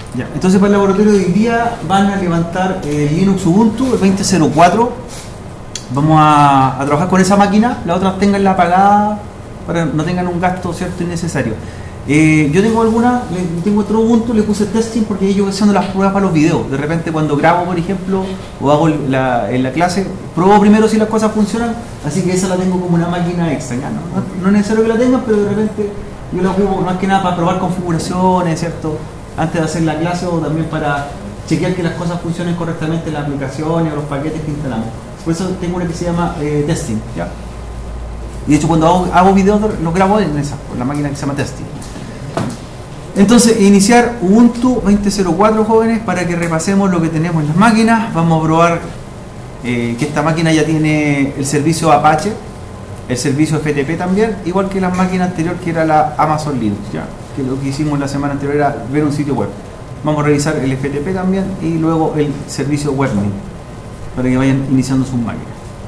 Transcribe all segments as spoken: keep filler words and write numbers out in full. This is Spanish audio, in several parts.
Ya, entonces para el laboratorio de hoy día van a levantar eh, Linux Ubuntu, el veinte cero cuatro. Vamos a, a trabajar con esa máquina, las otras tenganla apagada para que no tengan un gasto cierto innecesario. Eh, yo tengo alguna, tengo otro Ubuntu, le puse testing porque yo voy haciendo las pruebas para los videos. De repente cuando grabo, por ejemplo, o hago la, en la clase, pruebo primero si las cosas funcionan, así que esa la tengo como una máquina extra. ¿no? No, no es necesario que la tengan, pero de repente yo la ocupo más que nada para probar configuraciones, ¿cierto? Antes de hacer la clase o también para chequear que las cosas funcionen correctamente en las aplicaciones o los paquetes que instalamos. Por eso tengo una que se llama eh, testing, ¿ya? Y de hecho cuando hago, hago videos lo grabo en esa, con la máquina que se llama testing. Entonces, iniciar Ubuntu veinte cero cuatro, jóvenes, para que repasemos lo que tenemos en las máquinas. Vamos a probar eh, que esta máquina ya tiene el servicio Apache, el servicio F T P también, igual que la máquina anterior que era la Amazon Linux, ¿ya? Que lo que hicimos la semana anterior era ver un sitio web. Vamos a revisar el F T P también y luego el servicio WebMe para que vayan iniciando sus máquinas.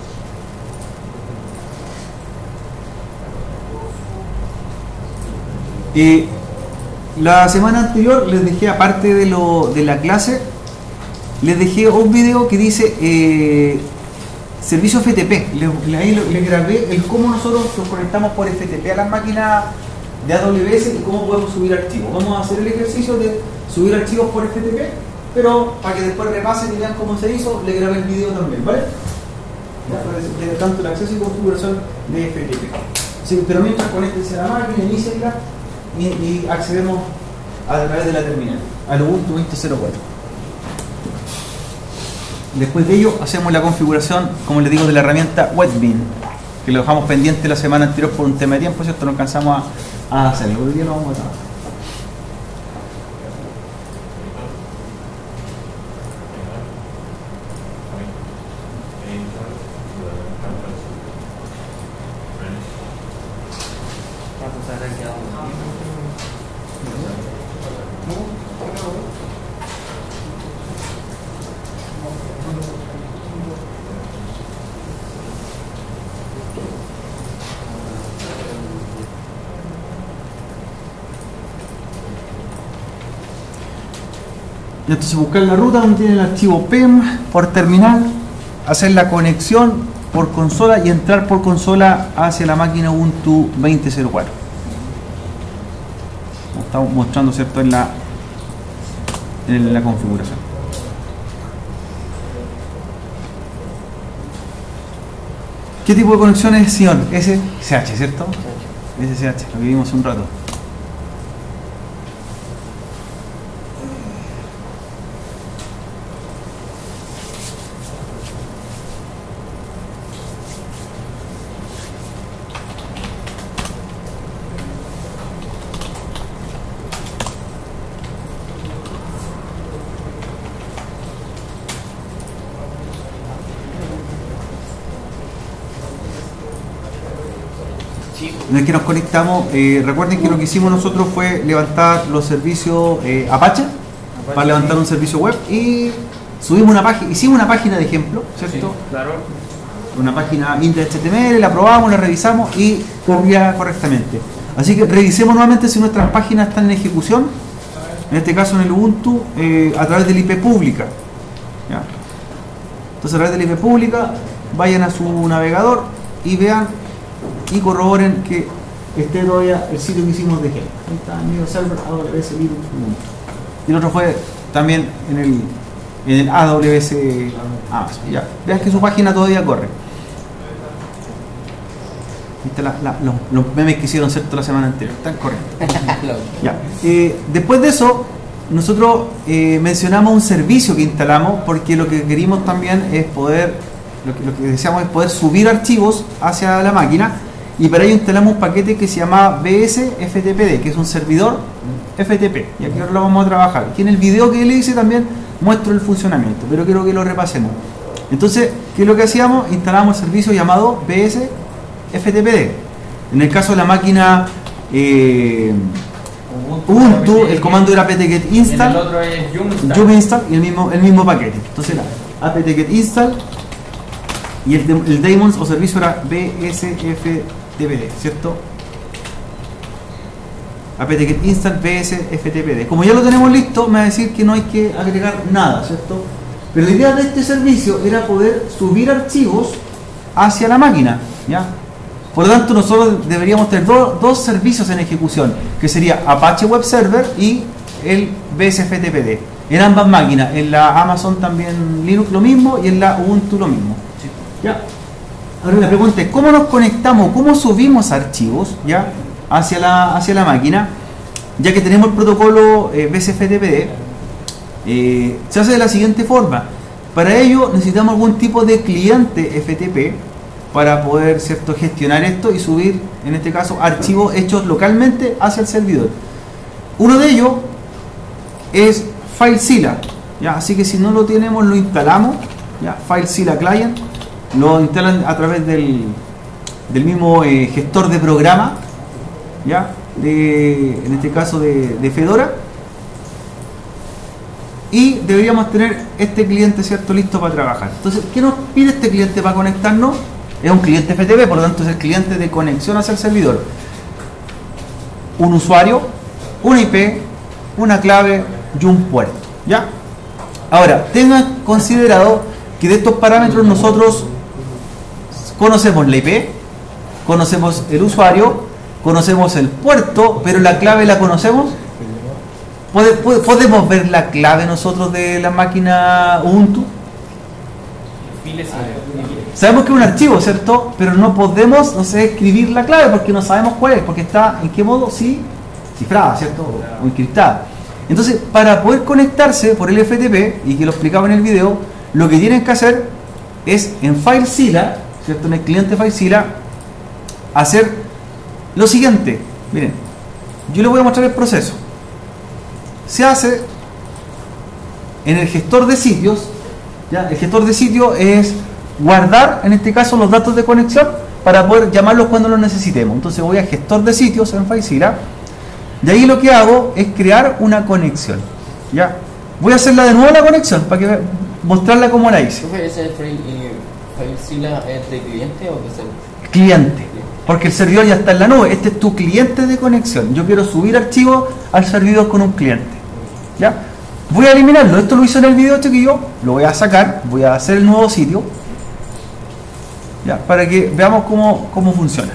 Eh, la semana anterior les dejé, aparte de, lo, de la clase, les dejé un video que dice eh, servicio F T P. Le, ahí les grabé el cómo nosotros nos conectamos por F T P a las máquinas de A W S y cómo podemos subir archivos. Vamos a hacer el ejercicio de subir archivos por F T P, pero para que después repasen y vean cómo se hizo, le grabé el video también, ¿vale? Ya, de tanto el acceso y configuración de F T P. Sí, pero mientras conéctense a la máquina, inicienla y, y accedemos a través de la terminal al Ubuntu veinte cero cuatro. Después de ello hacemos la configuración, como les digo, de la herramienta WebMe, que lo dejamos pendiente la semana anterior por un tema de tiempo, ¿cierto? No alcanzamos a, a hacerlo. Hoy día lo vamos a trabajar. Entonces buscar la ruta donde tiene el archivo P E M por terminal, hacer la conexión por consola y entrar por consola hacia la máquina Ubuntu veinte cero cuatro. Como estamos mostrando, ¿cierto?, en la, en la configuración. ¿Qué tipo de conexión es, señor? S S H, ¿cierto? S S H, lo que vimos hace un rato. En el que nos conectamos, eh, recuerden que lo que hicimos nosotros fue levantar los servicios eh, Apache, Apache para levantar un servicio web y subimos una página, hicimos una página de ejemplo, ¿cierto? Sí, claro. Una página index H T M L, la probamos, la revisamos y corría correctamente. Así que revisemos nuevamente si nuestras páginas están en ejecución, en este caso en el Ubuntu, eh, a través del I P pública. ¿Ya? Entonces a través del I P pública vayan a su navegador y vean y corroboren que esté todavía el sitio que hicimos de ejemplo. Ahí está el medio server A W S Linux. Y el otro fue también en el, en el A W S Amazon. Ya. Vean que su página todavía corre. ¿Viste la, la, los, los memes que hicieron, ¿cierto?, la semana anterior? Están corriendo. Ya. Eh, después de eso, nosotros eh, mencionamos un servicio que instalamos porque lo que querimos también es poder, lo que, lo que deseamos es poder subir archivos hacia la máquina. Y para ello instalamos un paquete que se llama B S F T P D, que es un servidor F T P. Y aquí ahora lo vamos a trabajar. Aquí en el video que le hice también muestro el funcionamiento, pero quiero que lo repasemos. Entonces, ¿qué es lo que hacíamos? Instalamos el servicio llamado B S F T P D. En el caso de la máquina eh, Ubuntu, el comando era apt-get install, el otro es yum yum install y el mismo, el mismo paquete. Entonces era apt-get install y el, el daemons o servicio era B S F T P D, ¿cierto? apt-get install bsftpd. Como ya lo tenemos listo, me va a decir que no hay que agregar nada, ¿cierto? Pero la idea de este servicio era poder subir archivos hacia la máquina, ¿ya? Por lo tanto, nosotros deberíamos tener do, dos servicios en ejecución, que sería Apache Web Server y el bsftpd. En ambas máquinas, en la Amazon también Linux lo mismo y en la Ubuntu lo mismo. ¿Ya? Ahora la pregunta es, ¿cómo nos conectamos? ¿Cómo subimos archivos, ya, hacia la, hacia la máquina? Ya que tenemos el protocolo eh, bsftpd, eh, se hace de la siguiente forma. Para ello necesitamos algún tipo de cliente F T P para poder, ¿cierto?, gestionar esto y subir, en este caso, archivos hechos localmente hacia el servidor. Uno de ellos es FileZilla, ¿ya? Así que si no lo tenemos, lo instalamos, ¿ya? FileZilla Client, lo instalan a través del, del mismo eh, gestor de programa, ¿ya? De, en este caso de, de Fedora, y deberíamos tener este cliente, ¿cierto?, listo para trabajar. Entonces, ¿qué nos pide este cliente para conectarnos? Es un cliente F T P, por lo tanto es el cliente de conexión hacia el servidor. Un usuario, una I P, una clave y un puerto, ¿ya? Ahora, tengan considerado que de estos parámetros nosotros conocemos la I P, conocemos el usuario, conocemos el puerto, pero la clave la conocemos. ¿Podemos ver la clave nosotros de la máquina Ubuntu? Sabemos que es un archivo, ¿cierto? Pero no podemos, no sé, escribir la clave porque no sabemos cuál es, porque está en qué modo, sí, cifrada, ¿cierto? O encriptada. Entonces, para poder conectarse por el F T P, y que lo explicaba en el video, lo que tienen que hacer es en FileZilla, ¿cierto?, en el cliente FileZilla, hacer lo siguiente. Miren, yo les voy a mostrar el proceso. Se hace en el gestor de sitios, ¿ya? El gestor de sitio es guardar, en este caso, los datos de conexión para poder llamarlos cuando los necesitemos. Entonces voy a gestor de sitios en FileZilla, y ahí lo que hago es crear una conexión, ¿ya? Voy a hacerla de nuevo la conexión para que mostrarla como la hice. ¿Ese FileZilla es de cliente o de servidor? Cliente, porque el servidor ya está en la nube. Este es tu cliente de conexión. Yo quiero subir archivos al servidor con un cliente, ¿ya? Voy a eliminarlo. Esto lo hice en el video, chiquillo. Lo voy a sacar, voy a hacer el nuevo sitio, ¿ya?, para que veamos cómo, cómo funciona.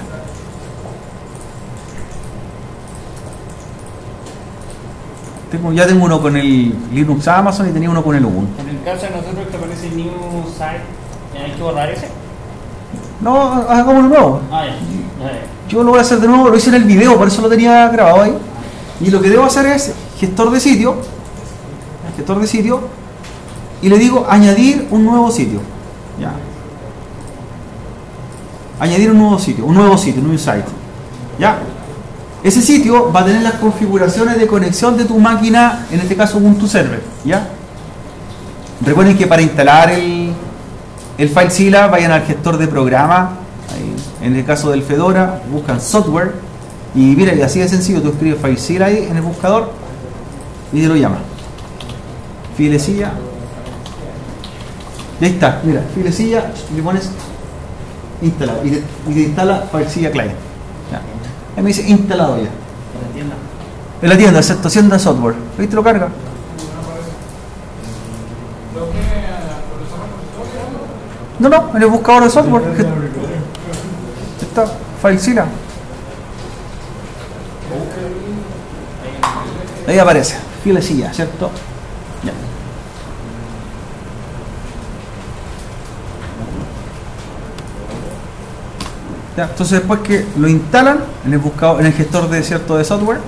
Tengo, ya tengo uno con el Linux Amazon y tenía uno con el Ubuntu. En el caso de nosotros que aparece New Site, ¿hay que borrar ese? No, hagamos uno nuevo. Ah, ya. Ah, ya. Yo lo voy a hacer de nuevo, lo hice en el video, por eso lo tenía grabado ahí. Y lo que debo hacer es gestor de sitio, gestor de sitio, y le digo añadir un nuevo sitio. Ya. Añadir un nuevo sitio, un nuevo sitio, un new site. Ya. Ese sitio va a tener las configuraciones de conexión de tu máquina, en este caso Ubuntu Server, ¿ya? Recuerden que para instalar el, el FileZilla vayan al gestor de programa, ahí, en el caso del Fedora, buscan software, y mira, y así de sencillo, tú escribes FileZilla ahí en el buscador y te lo llama. FileZilla. Y ahí está, mira, FileZilla, le pones instalado y te, y te instala FileZilla Client. ¿Ya? Ahí me dice instalado ya. ¿En la tienda? En la tienda, excepto tienda de software. Ahí te lo carga. No, no, en el buscador de software. Está, FileZilla. Ahí aparece, FileZilla, ¿cierto? Ya. Ya, entonces después que lo instalan en el buscador, en el gestor de cierto de software,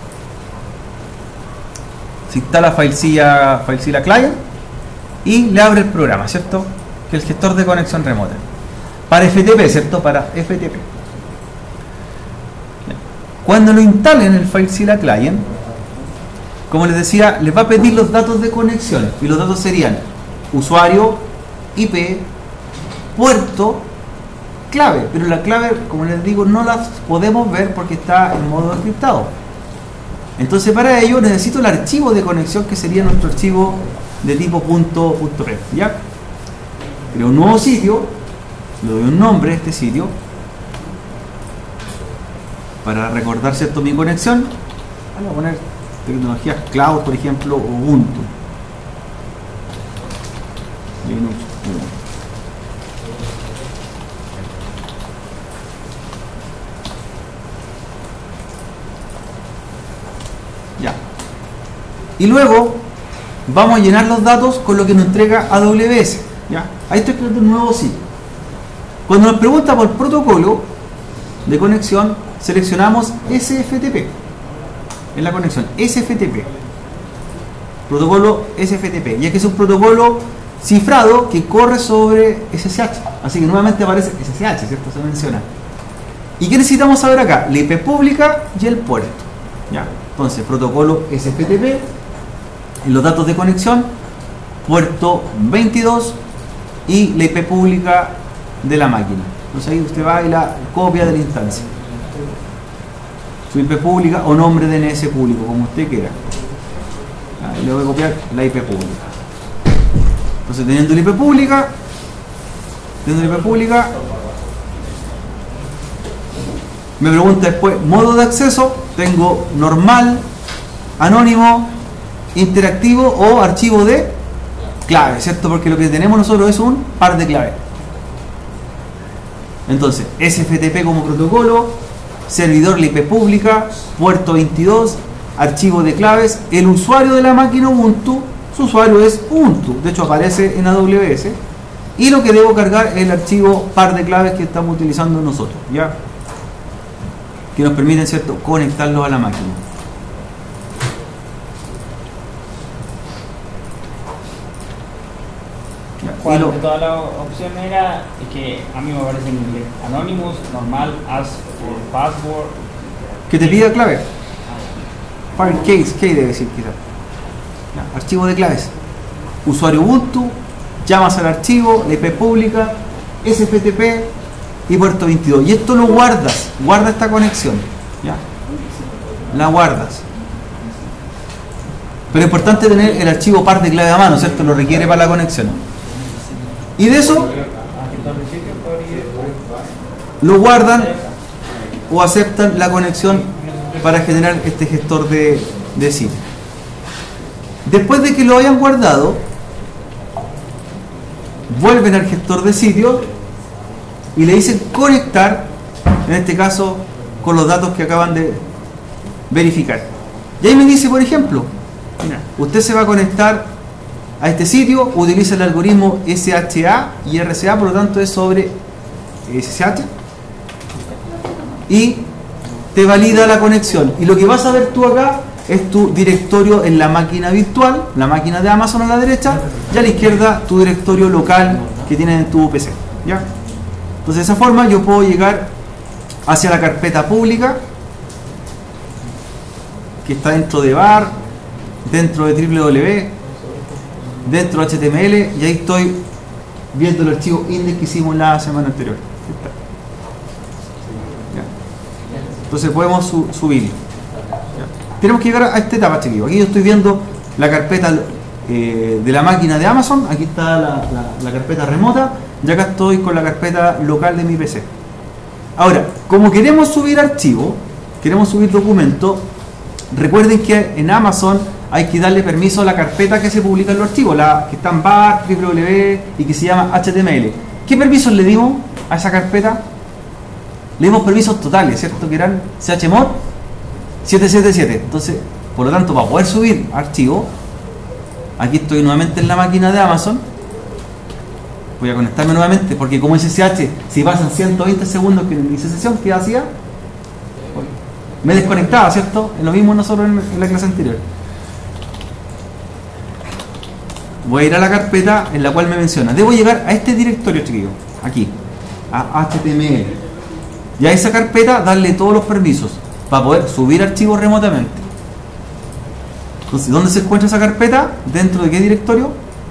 se instala FileZilla, FileZilla Client y le abre el programa, ¿cierto? Que es el gestor de conexión remota. Para F T P, ¿cierto? Para F T P. Cuando lo instalen en el FileZilla Client, como les decía, les va a pedir los datos de conexión. Y los datos serían usuario, I P, puerto, clave. Pero la clave, como les digo, no la podemos ver porque está en modo encriptado. Entonces para ello necesito el archivo de conexión, que sería nuestro archivo de tipo punto, punto .ref, ¿ya? Creo un nuevo sitio, le doy un nombre a este sitio para recordar, ¿cierto?, mi conexión, Vamos a poner tecnologías cloud, por ejemplo, Ubuntu. Linux, Ubuntu. Ya. Y luego vamos a llenar los datos con lo que nos entrega A W S. ¿Ya? Ahí estoy creando un nuevo sitio. Cuando nos pregunta por protocolo de conexión, seleccionamos S F T P. En la conexión, S F T P. Protocolo S F T P. Ya que es un protocolo cifrado que corre sobre S S H. Así que nuevamente aparece S S H, ¿cierto? Se menciona. ¿Y qué necesitamos saber acá? La I P pública y el puerto. ¿Ya? Entonces, protocolo S F T P, en los datos de conexión, puerto veintidós y la I P pública de la máquina. Entonces ahí usted va y la copia de la instancia. Su I P pública o nombre de D N S público, como usted quiera. Ahí le voy a copiar la I P pública. Entonces, teniendo la I P pública, teniendo la I P pública, me pregunta después, modo de acceso, tengo normal, anónimo, interactivo o archivo de clave, ¿cierto? Porque lo que tenemos nosotros es un par de claves. Entonces, S F T P como protocolo, servidor la I P pública, puerto veintidós, archivo de claves, el usuario de la máquina Ubuntu, su usuario es Ubuntu, de hecho aparece en A W S, y lo que debo cargar es el archivo par de claves que estamos utilizando nosotros, ¿ya? Que nos permiten, ¿cierto?, conectarlos a la máquina. ¿Cuál de todas las opciones era? Es que a mí me parece en inglés. Anonymous, normal, ask for password. Que te pida clave. File case, ¿qué debe decir quizás? Archivo de claves. Usuario Ubuntu, llamas al archivo, la I P pública, S F T P y puerto veintidós. Y esto lo guardas, guarda esta conexión. ¿Ya? La guardas. Pero es importante tener el archivo par de clave a mano, ¿cierto? Lo requiere para la conexión. Y de eso lo guardan o aceptan la conexión para generar este gestor de, de sitio. Después de que lo hayan guardado, vuelven al gestor de sitio y le dicen conectar, en este caso con los datos que acaban de verificar. Y ahí me dice, por ejemplo, mira, usted se va a conectar a este sitio, utiliza el algoritmo S H A y R C A, por lo tanto es sobre S S H, y te valida la conexión. Y lo que vas a ver tú acá es tu directorio en la máquina virtual, la máquina de Amazon a la derecha, y a la izquierda tu directorio local que tienes en tu P C. ¿Ya? Entonces, de esa forma yo puedo llegar hacia la carpeta pública que está dentro de bar, dentro de www, dentro de H T M L, y ahí estoy viendo el archivo index que hicimos la semana anterior. ¿Ya? Entonces podemos su subir. Tenemos que llegar a esta etapa, chiquillos. Aquí yo estoy viendo la carpeta eh, de la máquina de Amazon, aquí está la, la, la carpeta remota, y acá estoy con la carpeta local de mi P C. Ahora, como queremos subir archivos, queremos subir documentos, recuerden que en Amazon hay que darle permiso a la carpeta que se publica en los archivos, la que está en bar, www y que se llama H T M L. ¿Qué permisos le dimos a esa carpeta? Le dimos permisos totales, ¿cierto? Que eran chmod setecientos setenta y siete. Entonces, por lo tanto, para poder subir archivos, aquí estoy nuevamente en la máquina de Amazon. Voy a conectarme nuevamente porque como S S H, si pasan ciento veinte segundos que en mi sesión, ¿qué hacía? Me desconectaba, ¿cierto? Es lo mismo nosotros en, en la clase anterior. Voy a ir a la carpeta en la cual me menciona. Debo llegar a este directorio, chiquillos, aquí, a H T M L. Y a esa carpeta darle todos los permisos para poder subir archivos remotamente. Entonces, ¿dónde se encuentra esa carpeta? ¿Dentro de qué directorio?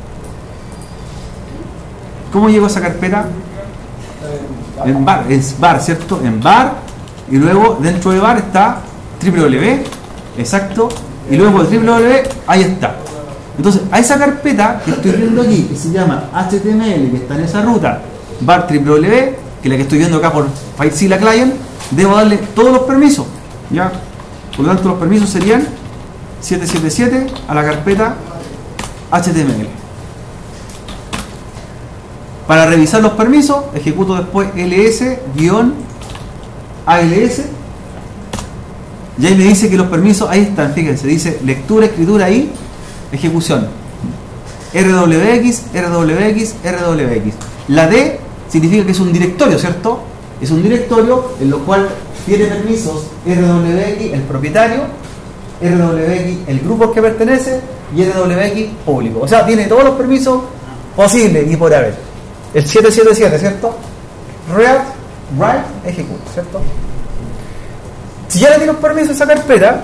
¿Cómo llego a esa carpeta? En bar, es bar, ¿cierto? En bar, y luego dentro de bar está www, exacto, y luego el www, ahí está. Entonces, a esa carpeta que estoy viendo aquí, que se llama H T M L, que está en esa ruta, bar www, que es la que estoy viendo acá por FileZilla Client, debo darle todos los permisos, ¿ya? Por lo tanto, los permisos serían setecientos setenta y siete a la carpeta H T M L. Para revisar los permisos, ejecuto después ls-als y ahí me dice que los permisos, ahí están, fíjense, dice lectura, escritura y ejecución. rwx, rwx, rwx. La D significa que es un directorio, ¿cierto? Es un directorio en lo cual tiene permisos rwx, el propietario, rwx, el grupo al que pertenece y rwx público. O sea, tiene todos los permisos posibles y por haber. El setecientos setenta y siete, ¿cierto? Read, write, execute, ¿cierto? Si ya le tiene un permiso a esa carpeta,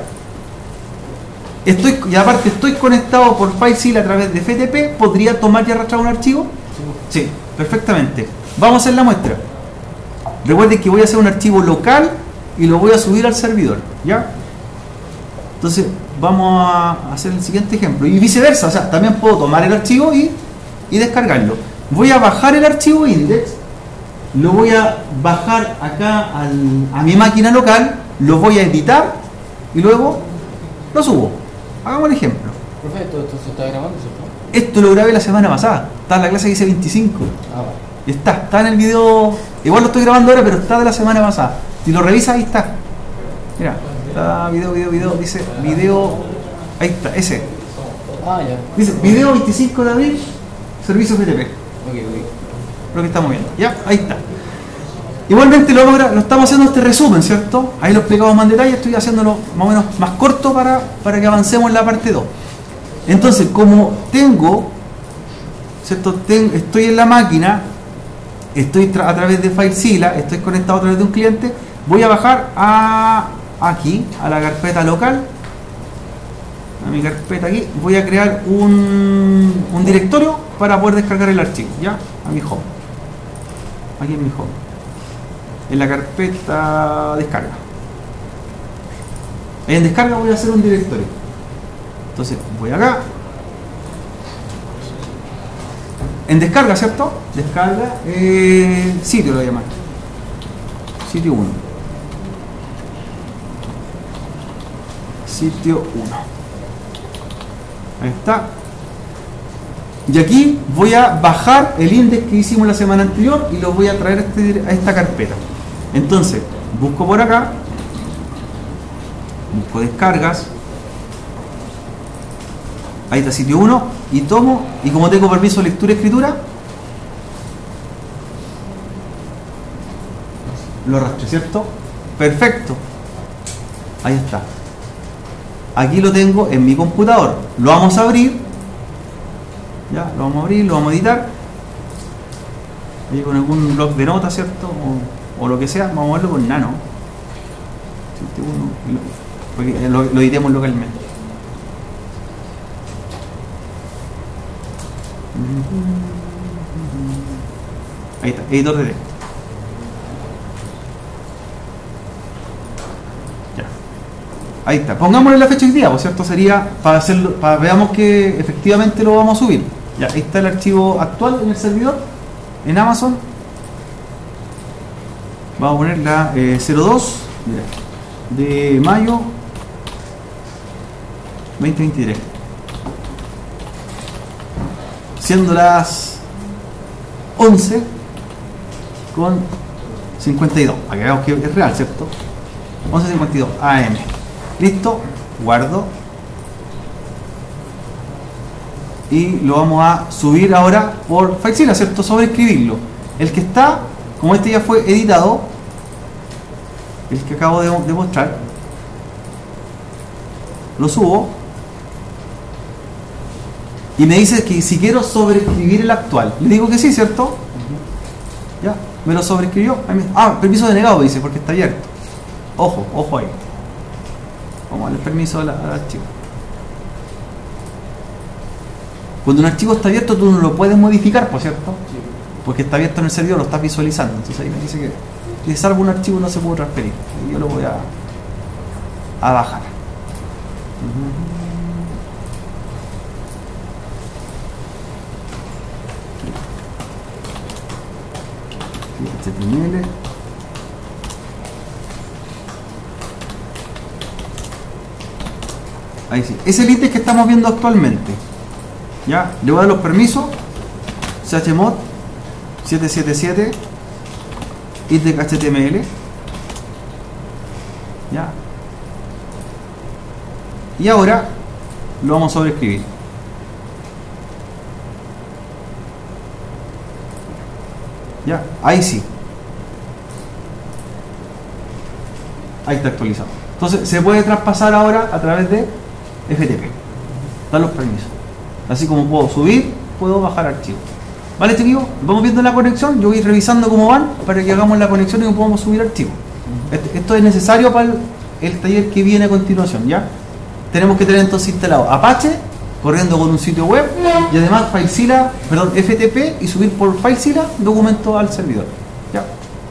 estoy, y aparte estoy conectado por FileZilla a través de F T P, ¿podría tomar y arrastrar un archivo? Sí, perfectamente. Vamos a hacer la muestra. Recuerden que voy a hacer un archivo local y lo voy a subir al servidor, ¿ya? Entonces, vamos a hacer el siguiente ejemplo. Y viceversa, o sea, también puedo tomar el archivo y, y descargarlo. Voy a bajar el archivo index, lo voy a bajar acá al, a mi máquina local, lo voy a editar y luego lo subo. Hagamos el ejemplo. Profe, ¿todo esto se está grabando, cierto? Esto lo grabé la semana pasada, está en la clase que hice veinticinco. Ah, vale. Y está, está en el video, igual lo estoy grabando ahora, pero está de la semana pasada. Si lo revisas, ahí está. Mira, está video, video, video, dice video, ahí está, ese. Ah, ya. Dice video veinticinco de abril, servicio F T P. Ok, ok. Lo que estamos viendo, ya, ahí está. Igualmente lo, lo estamos haciendo este resumen, ¿cierto? Ahí lo explicamos más en detalle, estoy haciéndolo más o menos más corto para, para que avancemos en la parte dos. Entonces, como tengo, ¿cierto? Ten, estoy en la máquina, estoy tra a través de FileZilla, estoy conectado a través de un cliente, voy a bajar a aquí, a la carpeta local, a mi carpeta aquí, voy a crear un, un directorio para poder descargar el archivo, ¿ya? A mi home. Aquí en mi home. En la carpeta descarga. En descarga voy a hacer un directorio. Entonces voy acá. En descarga, ¿cierto? Descarga. Eh, sitio lo voy a llamar. Sitio uno. Sitio uno. Ahí está. Y aquí voy a bajar el index que hicimos la semana anterior y lo voy a traer a, este, a esta carpeta. Entonces, busco por acá, busco descargas, ahí está sitio uno, y tomo, y como tengo permiso de lectura y escritura, lo arrastro, ¿cierto? Perfecto. Ahí está. Aquí lo tengo en mi computador. Lo vamos a abrir. Ya, lo vamos a abrir, lo vamos a editar. Ahí con algún bloc de notas, ¿cierto? O, o lo que sea, vamos a verlo con nano. Porque lo, lo editemos localmente. Ahí está, editor de texto. Ya. Ahí está. Pongámosle la fecha hoy día, pues, ¿cierto? Sería para hacerlo, para veamos que efectivamente lo vamos a subir. Ya, ahí está el archivo actual en el servidor, en Amazon. Vamos a poner la eh, cero dos mira, de mayo veinte veintitrés. Siendo las once con cincuenta y dos. Para que veamos que es real, ¿cierto? once cincuenta y dos A M. Listo, guardo. Y lo vamos a subir ahora por FileZilla, ¿cierto? Sobreescribirlo. El que está, como este ya fue editado, el que acabo de, de mostrar, lo subo. Y me dice que si quiero sobreescribir el actual. Le digo que sí, ¿cierto? Uh-huh. Ya, me lo sobreescribió. Ah, permiso denegado, dice, porque está abierto. Ojo, ojo ahí. Vamos a darle permiso al, al archivo. Cuando un archivo está abierto, tú no lo puedes modificar, por cierto, sí. Porque está abierto en el servidor, lo estás visualizando. Entonces ahí me dice que si salvo un archivo no se puede transferir. Y yo lo voy a, a bajar. Uh-huh. H T M L. Ahí sí. Es el ítem que estamos viendo actualmente. Ya, le voy a dar los permisos. chmod setecientos setenta y siete ítem H T M L. Ya. Y ahora lo vamos a sobreescribir. Ya, ahí sí. Ahí está actualizado. Entonces se puede traspasar ahora a través de F T P. Dan los permisos. Así como puedo subir, puedo bajar archivos. ¿Vale, chiquillos? Vamos viendo la conexión. Yo voy revisando cómo van para que hagamos la conexión y podamos subir archivos. Esto es necesario para el, el taller que viene a continuación, ¿ya? Tenemos que tener entonces instalado Apache, corriendo con un sitio web, y además FileZilla, perdón, F T P, y subir por FileZilla documentos al servidor, ¿ya?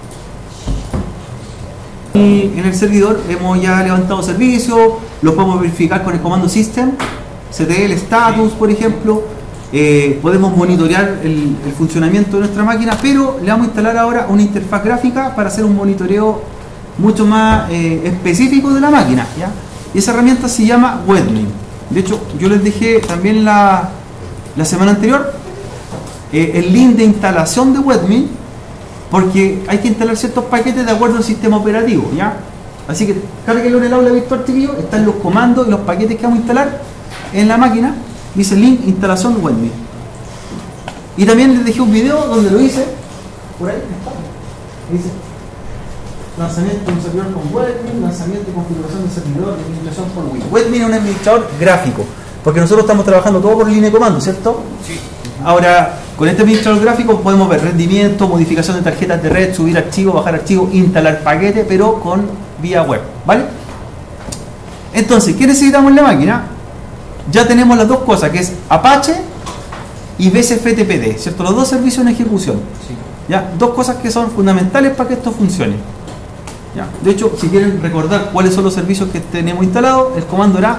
Y en el servidor hemos ya levantado servicios, los podemos verificar con el comando system, ctl status, por ejemplo. Eh, podemos monitorear el, el funcionamiento de nuestra máquina, pero le vamos a instalar ahora una interfaz gráfica para hacer un monitoreo mucho más eh, específico de la máquina, ¿ya? Y esa herramienta se llama Webmin. De hecho, yo les dejé también la, la semana anterior eh, el link de instalación de Webmin, porque hay que instalar ciertos paquetes de acuerdo al sistema operativo, ¿ya? Así que cárguenlo en el aula virtual, chiquillos. Están los comandos y los paquetes que vamos a instalar en la máquina. Dice link instalación Webmin. Y también les dejé un video donde lo hice. Por ahí está. Dice lanzamiento de un servidor con Webmin, lanzamiento y configuración de servidor de administración por Win. Webmin es un administrador gráfico, porque nosotros estamos trabajando todo por línea de comando, ¿cierto? Sí. Ahora, con este administrador gráfico podemos ver rendimiento, modificación de tarjetas de red, subir archivos, bajar archivos, instalar paquetes, pero con vía web, ¿vale? Entonces, ¿qué necesitamos en la máquina? Ya tenemos las dos cosas, que es Apache y B S F T P D, ¿cierto? Los dos servicios en ejecución. Sí. ¿Ya? Dos cosas que son fundamentales para que esto funcione. ¿Ya? De hecho, si quieren recordar cuáles son los servicios que tenemos instalados, el comando era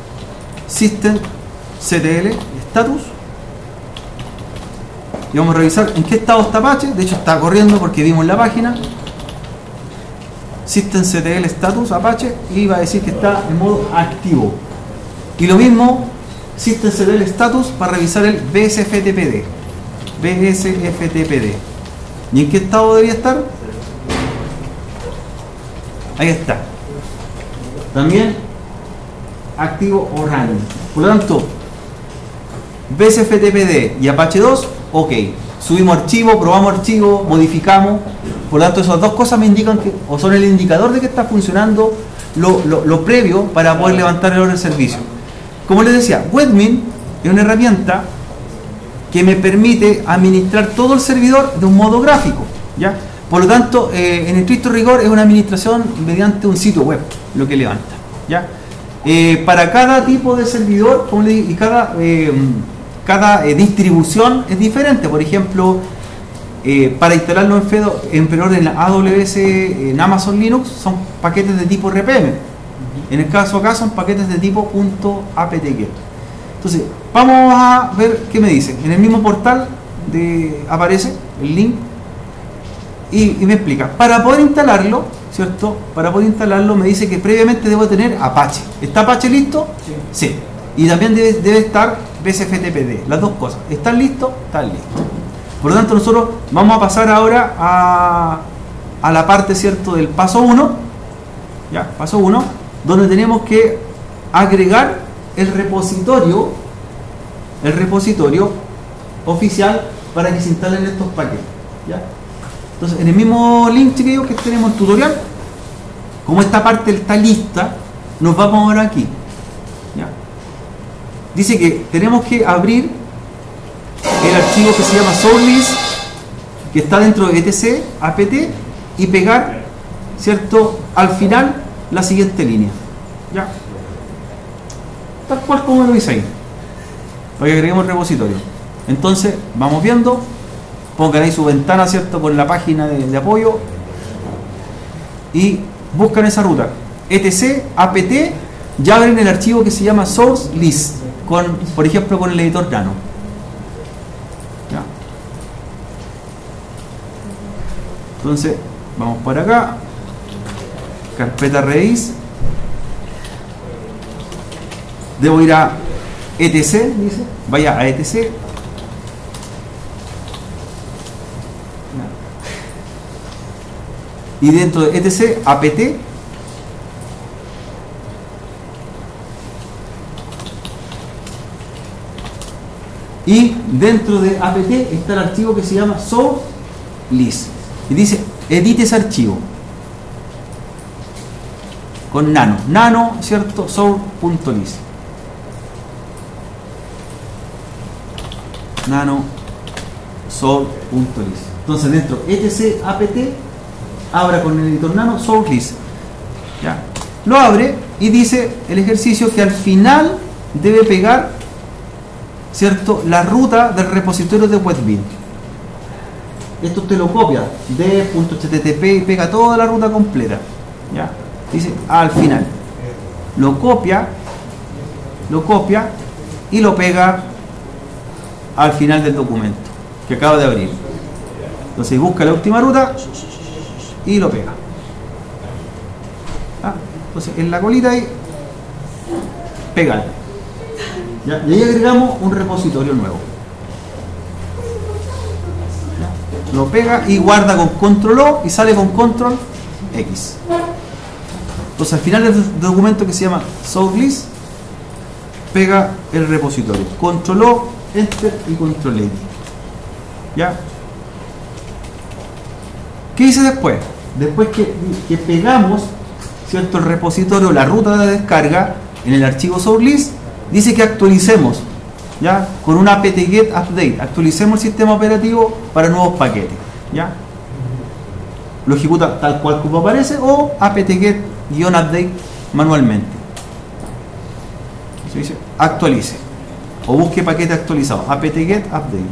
systemctl status. Y vamos a revisar en qué estado está Apache. De hecho está corriendo porque vimos la página. Systemctl status Apache, y va a decir que está en modo activo. Y lo mismo systemctl status para revisar el B S F T P D. B S F T P D. ¿Y en qué estado debería estar? Ahí está. También activo o running. Por lo tanto, B S F T P D y Apache dos, ok. Subimos archivo, probamos archivo, modificamos. Por lo tanto, esas dos cosas me indican que, o son el indicador de que está funcionando lo, lo, lo previo para poder levantar el orden del servicio. Como les decía, Webmin es una herramienta que me permite administrar todo el servidor de un modo gráfico, ¿ya? Por lo tanto, eh, en estricto rigor es una administración mediante un sitio web lo que levanta, ¿ya? Eh, para cada tipo de servidor, como le digo, y cada, eh, cada eh, distribución es diferente. Por ejemplo, eh, para instalarlo en, Fedo, en, perdón, en A W S, en Amazon Linux, son paquetes de tipo R P M. En el caso acá son paquetes de tipo .apt-get. Entonces, vamos a ver qué me dice. En el mismo portal de, aparece el link y, y me explica. Para poder instalarlo, ¿cierto? Para poder instalarlo me dice que previamente debo tener Apache. ¿Está Apache listo? Sí. Sí. Y también debe, debe estar B S F T P D. Las dos cosas. ¿Están listos? Están listos. Por lo tanto, nosotros vamos a pasar ahora a, a la parte, ¿cierto?, del paso uno. Ya, paso uno, donde tenemos que agregar el repositorio, el repositorio oficial para que se instalen estos paquetes, ¿ya? Entonces, en el mismo link, chiquillos, que tenemos el tutorial, como esta parte está lista, nos vamos ahora aquí, ¿ya? Dice que tenemos que abrir el archivo que se llama sourcelist, que está dentro de etc apt, y pegar, ¿cierto?, al final la siguiente línea, ¿ya? Tal cual como lo hice ahí, para que agreguemos el repositorio. Entonces, vamos viendo, pongan ahí su ventana, ¿cierto?, con la página de, de apoyo, y buscan esa ruta, etc apt, ya abren el archivo que se llama sourcelist, con, por ejemplo, con el editor Nano. ¿Ya? Entonces, vamos para acá, carpeta raíz, debo ir a etc, dice, vaya a etc. Y dentro de etc, apt. Y dentro de apt está el archivo que se llama source list. Y dice, edite ese archivo. Con nano. Nano, ¿cierto? source.list. Nano source.list. Entonces dentro etc apt abra con el editor nano source list. ¿Ya? Lo abre y dice el ejercicio que al final debe pegar, ¿cierto?, la ruta del repositorio de Webmin. Esto usted lo copia d.http y pega toda la ruta completa. ¿Ya? Dice al final. Lo copia, lo copia y lo pega al final del documento que acaba de abrir. Entonces busca la última ruta y lo pega. ¿Ah? Entonces en la colita ahí pega. ¿Ya? Y ahí agregamos un repositorio nuevo. ¿Ya? Lo pega y guarda con control O y sale con control X. Entonces al final del documento que se llama source list pega el repositorio. Control O, Enter y control X. ¿Ya? ¿Qué hice después? Después que, que pegamos, ¿cierto?, el repositorio, la ruta de descarga en el archivo source list, dice que actualicemos, ¿ya?, con una apt-get update. Actualicemos el sistema operativo para nuevos paquetes. ¿Ya? Lo ejecuta tal cual como aparece o apt-get-update manualmente. Se dice actualice o busque paquete actualizado. apt-get update.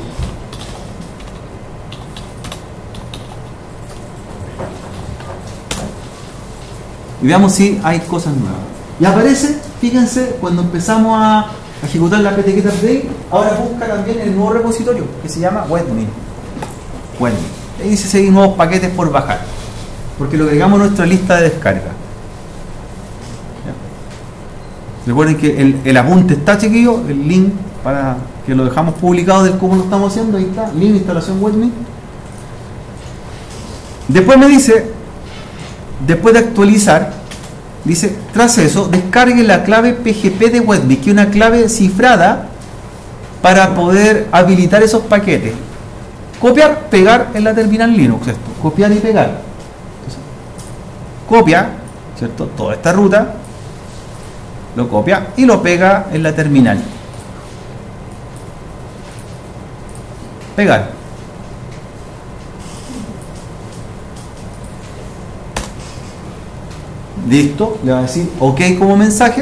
Y veamos si hay cosas nuevas. Y aparece, fíjense, cuando empezamos a ejecutar la apt-get update, ahora busca también el nuevo repositorio que se llama Webmin. Webmin. Ahí dice si hay nuevos paquetes por bajar, porque lo agregamos a nuestra lista de descarga. ¿Ya? Recuerden que el, el apunte está, chiquillo, el link para que lo dejamos publicado del cómo lo estamos haciendo. Ahí está, link instalación Webmin. Después me dice, después de actualizar, dice, tras eso, descargue la clave P G P de Webmin, que es una clave cifrada para poder habilitar esos paquetes. Copiar, pegar en la terminal Linux, esto, copiar y pegar. Entonces, copia, ¿cierto?, toda esta ruta, lo copia y lo pega en la terminal. Pegar. Listo, le va a decir OK como mensaje.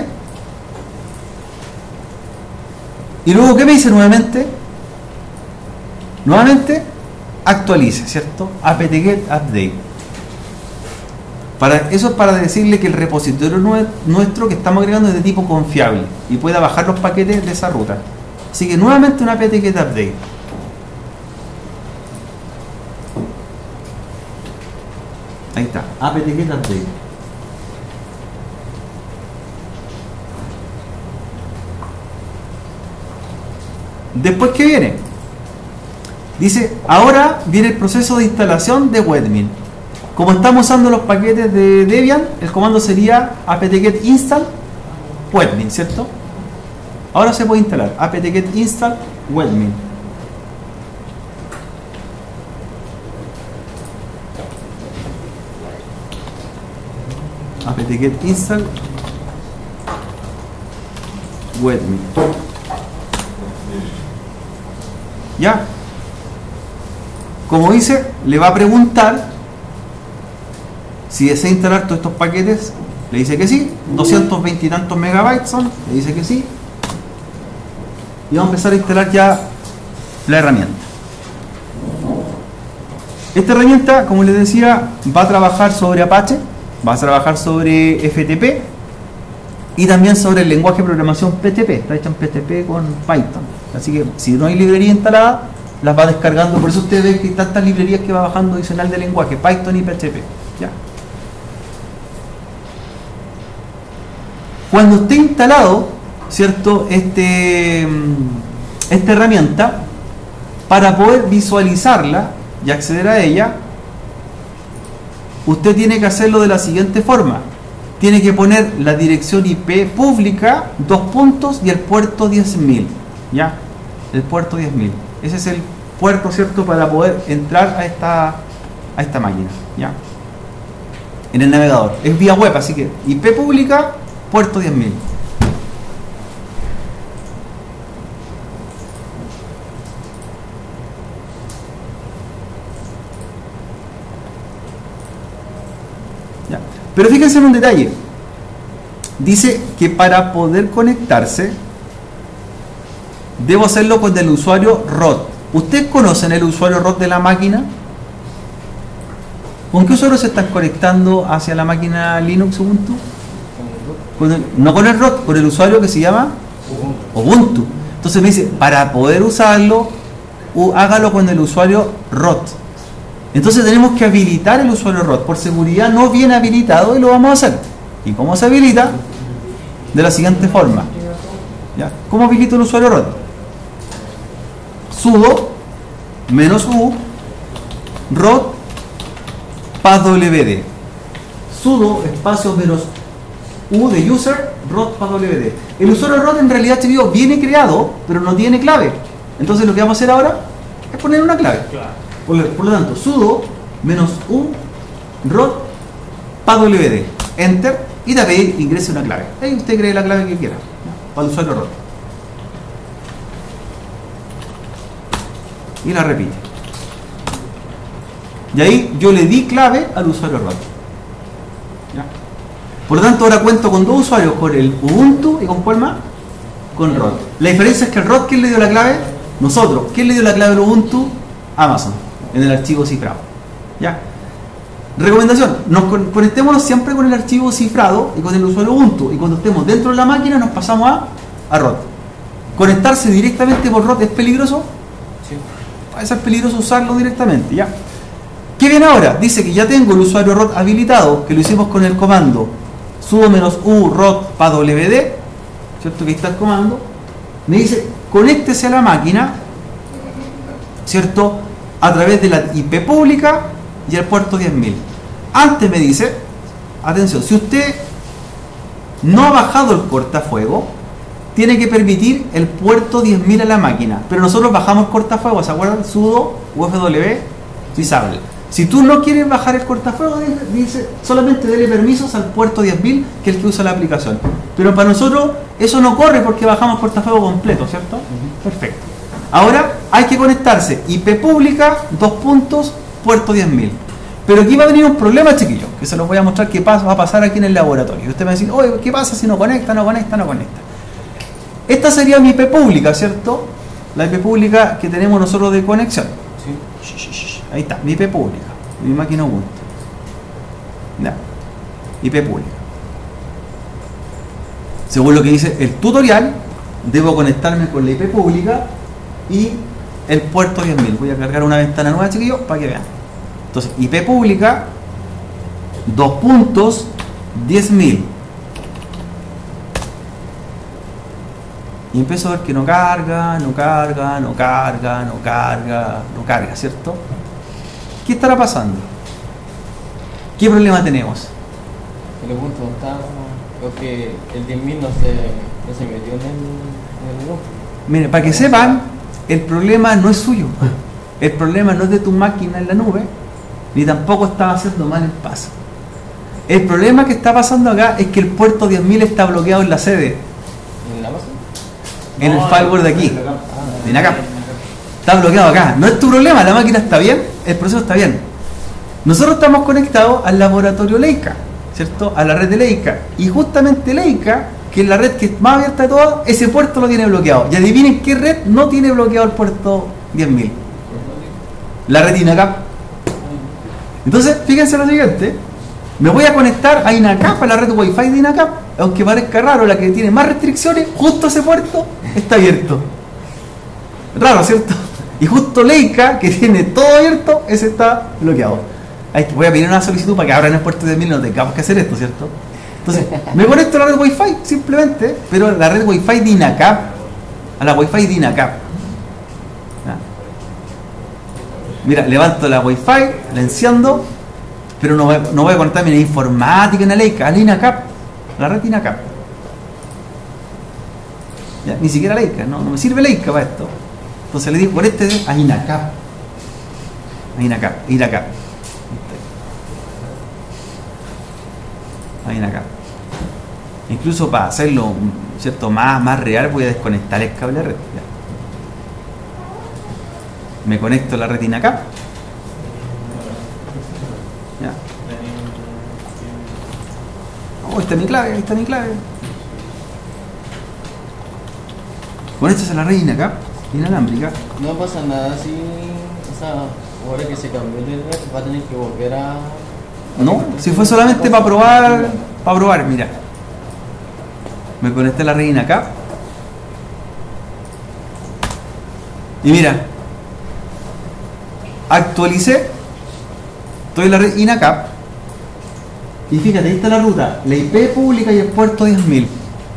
Y luego, ¿qué me dice nuevamente? Nuevamente actualice, ¿cierto? apt-get update. Para, eso es para decirle que el repositorio nuestro que estamos agregando es de tipo confiable y pueda bajar los paquetes de esa ruta. Así que nuevamente un apt-get update. Ahí está, apt-get update. Después, ¿qué viene? Dice, ahora viene el proceso de instalación de Webmin. Como estamos usando los paquetes de Debian, el comando sería apt-get install Webmin, ¿cierto? Ahora se puede instalar apt-get install Webmin. apt-get install Webmin. ¿Ya? Como dice, le va a preguntar si desea instalar todos estos paquetes. Le dice que sí. doscientos veinte y tantos megabytes son. Le dice que sí. Y vamos a empezar a instalar ya la herramienta. Esta herramienta, como les decía, va a trabajar sobre Apache, va a trabajar sobre F T P y también sobre el lenguaje de programación P H P. Está hecha en P H P con Python. Así que si no hay librería instalada, las va descargando. Por eso ustedes ven que hay tantas librerías que va bajando adicional de lenguaje, Python y P H P. ¿Ya? Cuando esté instalado, ¿cierto? Este, esta herramienta, para poder visualizarla y acceder a ella, usted tiene que hacerlo de la siguiente forma. Tiene que poner la dirección I P pública, dos puntos, y el puerto diez mil. ¿Ya? El puerto diez mil. Ese es el puerto, ¿cierto? Para poder entrar a esta, a esta máquina. ¿Ya? En el navegador. Es vía web, así que I P pública, puerto diez mil. ¿Ya? Pero fíjense en un detalle. Dice que para poder conectarse debo hacerlo con el usuario root. ¿Ustedes conocen el usuario root de la máquina? ¿Con qué usuario se están conectando hacia la máquina Linux Ubuntu? Con el, no con el root, con el usuario que se llama Ubuntu. Entonces me dice, para poder usarlo, uh, hágalo con el usuario root. Entonces tenemos que habilitar el usuario root. Por seguridad no viene habilitado y lo vamos a hacer. ¿Y cómo se habilita? De la siguiente forma. ¿Ya? ¿Cómo habilito el usuario root? Sudo menos u root passwd. Sudo espacio menos u de user root passwd. El usuario root en realidad, chicos, viene creado, pero no tiene clave. Entonces lo que vamos a hacer ahora es poner una clave. Por, por lo tanto, sudo menos u root passwd. Enter, y te va a pedir ingrese una clave. Ahí usted cree la clave que quiera, ¿no? Para el usuario root. Y la repite. Y ahí yo le di clave al usuario root. ¿Ya? Por lo tanto, ahora cuento con dos usuarios, con el Ubuntu y con cuál más, con root. La diferencia es que el root, ¿quién le dio la clave? Nosotros. ¿Quién le dio la clave al Ubuntu? Amazon, en el archivo cifrado. ¿Ya? Recomendación, nos conectémonos siempre con el archivo cifrado y con el usuario Ubuntu, y cuando estemos dentro de la máquina nos pasamos a, a root. ¿Conectarse directamente por root es peligroso? Sí. Puede ser peligroso usarlo directamente, ¿ya? ¿Qué viene ahora? Dice que ya tengo el usuario root habilitado, que lo hicimos con el comando sudo menos u root passwd, ¿cierto? Que ahí está el comando. Me dice, conéctese a la máquina, ¿cierto? A través de la I P pública y el puerto diez mil. Antes me dice, atención, si usted no ha bajado el cortafuego, tiene que permitir el puerto diez mil a la máquina. Pero nosotros bajamos el cortafuego, ¿se acuerdan? Sudo ufw disable. Si tú no quieres bajar el cortafuego, dice, solamente dele permisos al puerto diez mil, que es el que usa la aplicación. Pero para nosotros eso no corre porque bajamos el cortafuego completo, ¿cierto? Uh-huh. Perfecto. Ahora hay que conectarse I P pública, dos puntos, puerto diez mil. Pero aquí va a venir un problema, chiquillos, que se los voy a mostrar qué va a pasar aquí en el laboratorio. Y usted me va a decir, oye, ¿qué pasa si no conecta, no conecta, no conecta? Esta sería mi I P pública, ¿cierto? La I P pública que tenemos nosotros de conexión. Sí. Ahí está, mi I P pública, mi máquina Ubuntu. Ya. I P pública. Según lo que dice el tutorial, debo conectarme con la I P pública y el puerto diez mil. Voy a cargar una ventana nueva, chiquillos, para que vean. Entonces, I P pública, dos puntos, diez mil. Y empiezo a ver que no carga, no carga, no carga, no carga, no carga, ¿cierto? ¿Qué estará pasando? ¿Qué problema tenemos? El Ubuntu no está, porque el diez mil no se, no se metió en el, en el Ubuntu. Mire, para que sepan, el problema no es suyo. El problema no es de tu máquina en la nube, ni tampoco estaba haciendo mal el paso. El problema que está pasando acá es que el puerto diez mil está bloqueado en la sede. ¿En la base? En No, el firewall de aquí. Ah, Ven acá. Está bloqueado acá. No es tu problema, la máquina está bien, el proceso está bien. Nosotros estamos conectados al laboratorio Leica, ¿cierto? A la red de Leica. Y justamente Leica, que es la red que es más abierta de todas, ese puerto lo tiene bloqueado. Y adivinen qué red no tiene bloqueado el puerto diez mil. La red INACAP. Entonces, fíjense lo siguiente. Me voy a conectar a INACAP, a la red Wi-Fi de INACAP. Aunque parezca raro, la que tiene más restricciones, justo ese puerto está abierto. Raro, ¿cierto? Y justo Leica, que tiene todo abierto, ese está bloqueado. Hay que, voy a pedir una solicitud para que abran el puerto diez mil y no tengamos que hacer esto, ¿cierto? Entonces, me conecto a la red Wi-Fi simplemente, pero a la red Wi-Fi de INACAP, a la Wi-Fi de INACAP. ¿Ya? Mira, levanto la Wi-Fi, la enciendo, pero no voy, no voy a conectarme en informática, en la Leica, a la INACAP, la red INACAP. ¿Ya? Ni siquiera Leica, no, no me sirve Leica para esto. Entonces le digo, conéctese a INACAP. A INACAP, INACAP. A INACAP. Incluso para hacerlo, ¿cierto?, más, más real, voy a desconectar el cable de red. Ya. Me conecto a la red INACAP. Ya. Oh, ahí está mi clave, ahí está mi clave. Conéctase a la red INACAP, inalámbrica. No pasa nada si, o sea, ahora que se cambió de red, va a tener que volver a... No, si fue solamente para probar, para probar, mira. Me conecté a la red INACAP. Y mira, actualicé. Estoy en la red INACAP. Y fíjate, ahí está la ruta, la I P pública y el puerto diez mil.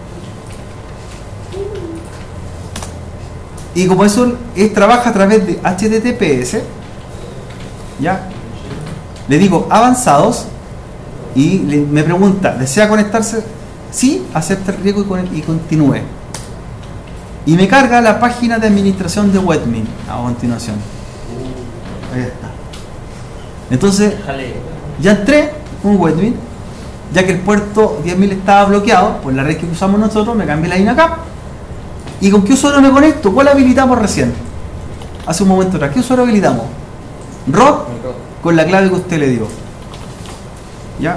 Y como eso es, trabaja a través de H T T P S, ya, le digo avanzados y le, me pregunta, ¿desea conectarse? Sí, acepta el riesgo y, con, y continúe. Y me carga la página de administración de Webmin a continuación. Ahí está. Entonces, ya entré con Webmin, ya que el puerto diez mil estaba bloqueado por la red que usamos nosotros, me cambié la INACAP. ¿Y con qué usuario me conecto? ¿Cuál habilitamos recién? Hace un momento atrás. ¿Qué usuario habilitamos? Rod, con la clave que usted le dio. ¿Ya?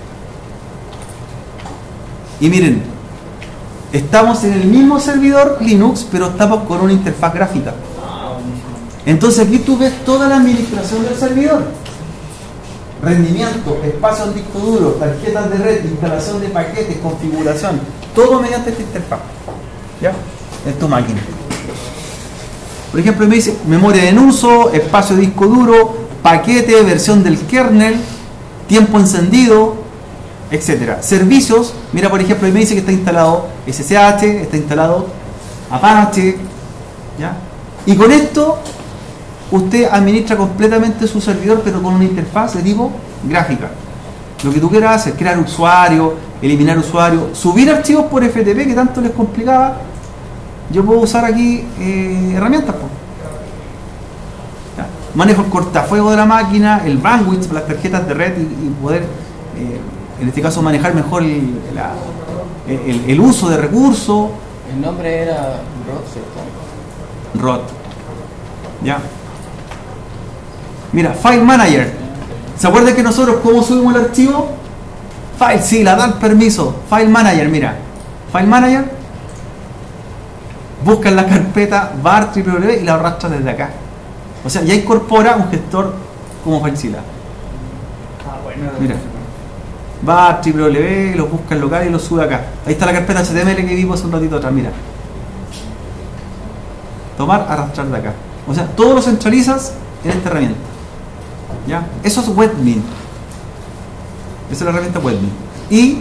Y miren, estamos en el mismo servidor Linux, pero estamos con una interfaz gráfica. Entonces aquí tú ves toda la administración del servidor. Rendimiento, espacio en disco duro, tarjetas de red, instalación de paquetes, configuración. Todo mediante esta interfaz. ¿Ya? En tu máquina. Por ejemplo, me dice memoria en uso, espacio de disco duro, paquete, versión del kernel, tiempo encendido, etcétera. Servicios, mira, por ejemplo, me dice que está instalado S S H, está instalado Apache, ¿ya? Y con esto usted administra completamente su servidor, pero con una interfaz de tipo gráfica. Lo que tú quieras hacer, crear usuario, eliminar usuario, subir archivos por F T P que tanto les complicaba. Yo puedo usar aquí eh, herramientas, pues. Manejo el cortafuego de la máquina, el bandwidth, las tarjetas de red y, y poder, eh, en este caso, manejar mejor el, la, el, el uso de recursos. El nombre era Rod, ¿cierto? Rod. Ya. Mira, File Manager. ¿Se acuerdan que nosotros cómo subimos el archivo? File, sí, la dan permiso. File Manager, mira. File Manager. Busca en la carpeta var triple w y la arrastra desde acá. O sea, ya incorpora un gestor como FileZilla. Ah, bueno. Mira. var triple w, lo busca en local y lo sube acá. Ahí está la carpeta H T M L que vimos un ratito atrás, mira. Tomar, arrastrar de acá. O sea, todo lo centralizas en esta herramienta. ¿Ya? Eso es Webmin. Esa es la herramienta Webmin. Y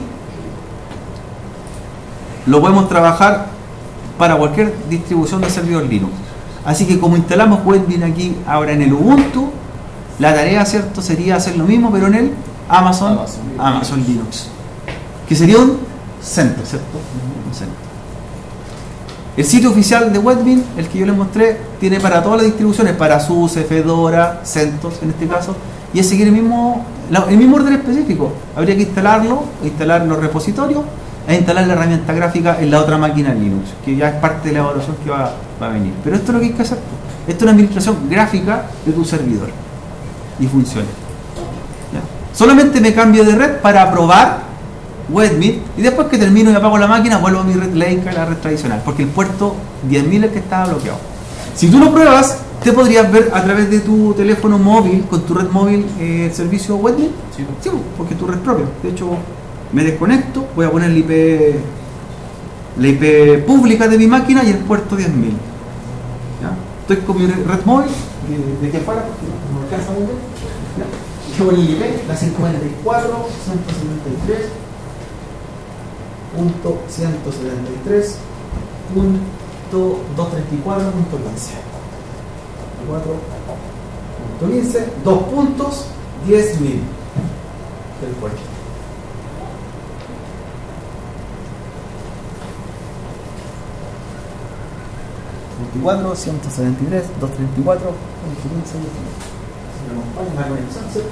lo podemos trabajar para cualquier distribución de servidor Linux. Así que como instalamos Webmin aquí ahora en el Ubuntu, la tarea, ¿cierto?, sería hacer lo mismo pero en el Amazon, Amazon, Amazon Linux, que sería un CentOS, ¿cierto? Un CentOS. El sitio oficial de Webmin, el que yo les mostré, tiene para todas las distribuciones, para SUSE, Fedora, CentOS en este caso, y es seguir el mismo, el mismo orden específico. Habría que instalarlo, instalar los repositorios e instalar la herramienta gráfica en la otra máquina Linux, que ya es parte de la evaluación que va, va a venir. Pero esto es lo que hay que hacer. Esto es una administración gráfica de tu servidor y funciona. ¿Ya? Solamente me cambio de red para probar Webmin y después que termino y apago la máquina vuelvo a mi red Leica, la red tradicional, porque el puerto diez mil es el que estaba bloqueado. Si tú lo pruebas, te podrías ver a través de tu teléfono móvil, con tu red móvil, eh, el servicio Webmin. Sí. Sí, porque es tu red propia. De hecho, me desconecto, voy a poner la I P, la I P pública de mi máquina y el puerto diez mil. ¿Ya? Estoy con mi red móvil de, de aquí afuera, porque no me alcanza muy bien. ¿Ya? Llevo el I P, la cincuenta y cuatro, ciento setenta y tres, punto ciento setenta y tres punto doscientos treinta y cuatro punto quince. cuatro punto quince, dos puntos, diez mil del cuerpo. veinticuatro, ciento setenta y tres, doscientos treinta y cuatro, quince, si me acompañan a con el sunset.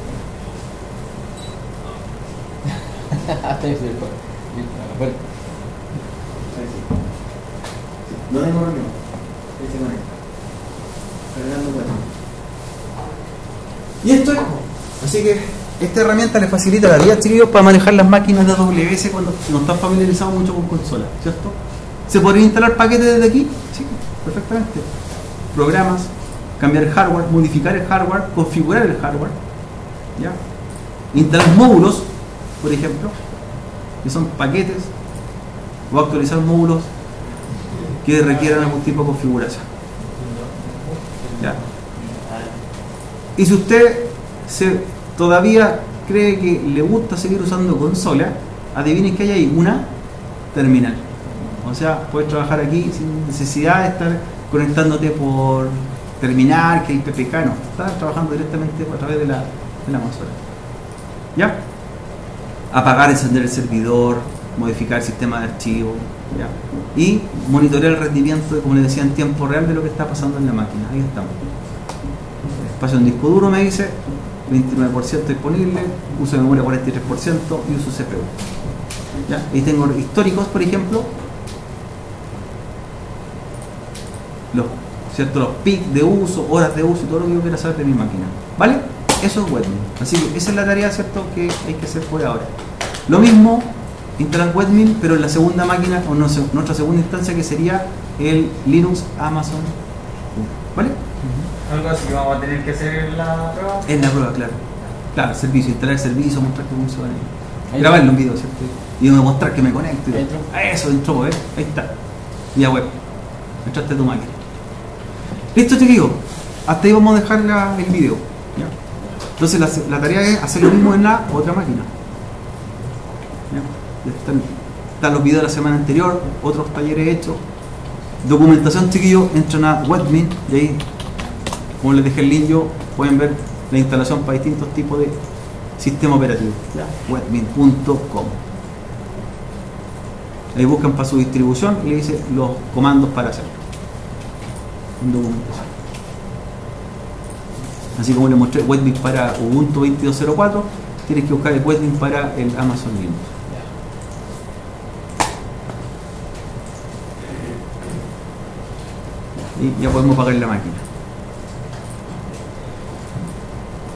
Hasta ahí se fue. Bueno. No tengo reunión. Ahí se conecta. Cargando cuatro. Y esto es. Así que esta herramienta les facilita la vida, chiquillos, para manejar las máquinas de A W S cuando no están familiarizados mucho con consolas, ¿cierto? ¿Se podrían instalar paquetes desde aquí? Sí, perfectamente. Programas, cambiar el hardware, modificar el hardware, configurar el hardware, ¿ya? Instalar módulos, por ejemplo, que son paquetes, o actualizar módulos que requieran algún tipo de configuración. ¿Ya? Y si usted se, todavía cree que le gusta seguir usando consola, adivinen que hay ahí una terminal. O sea, puedes trabajar aquí sin necesidad de estar conectándote por terminal, que hay P P K, no. Estás trabajando directamente a través de la, de la consola. ¿Ya? Apagar, encender el servidor, modificar el sistema de archivos, ¿ya? Y monitorear el rendimiento, como les decía, en tiempo real de lo que está pasando en la máquina. Ahí estamos. Espacio en disco duro me dice veintinueve por ciento disponible, uso de memoria cuarenta y tres por ciento y uso C P U. ¿Ya? Y tengo históricos, por ejemplo, los, ¿cierto? Los pics de uso, horas de uso y todo lo que yo quiera saber de mi máquina. ¿Vale? Eso es Webmin. Así que esa es la tarea, ¿cierto?, que hay que hacer por ahora. Lo mismo, instalar Webmin, pero en la segunda máquina, o no, nuestra segunda instancia, que sería el Linux Amazon. ¿Vale? Algo así que vamos a tener que hacer en la prueba. En la prueba, claro. Claro, el servicio, instalar el servicio, mostrar que funciona. Grabarlo en video, ¿cierto? Y mostrar que me conecto. Y ¿Entró? eso, entró, ¿eh? Ahí está. Vía web. Entraste tu máquina. Listo, chiquillos. Hasta ahí vamos a dejar la, el video. ¿Ya? Entonces la, la tarea es hacer lo mismo en la otra máquina. ¿Ya? Están, están los videos de la semana anterior, otros talleres hechos. Documentación, chiquillos, entran a Webmin y ahí, como les dejé el link yo, pueden ver la instalación para distintos tipos de sistema operativo. Webmin punto com. Ahí buscan para su distribución y le dice los comandos para hacerlo. En documentación. Así como le mostré Webmin para Ubuntu veintidós cero cuatro, tienes que buscar el Webmin para el Amazon Linux. Y ya podemos pagar la máquina.